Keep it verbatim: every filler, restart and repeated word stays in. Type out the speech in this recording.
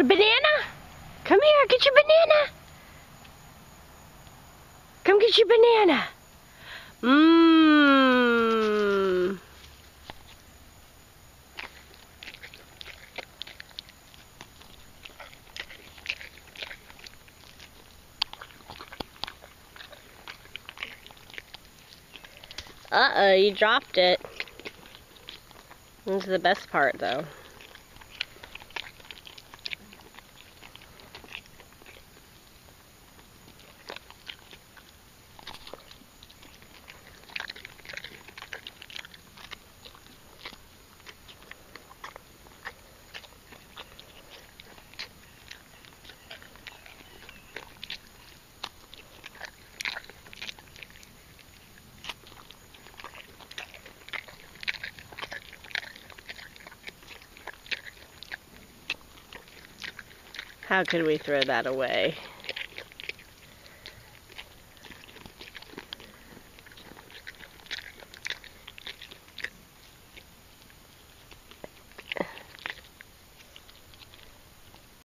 a banana? Come here, get your banana. Come get your banana. Mmm. Uh-oh, you dropped it. This is the best part, though. How could we throw that away?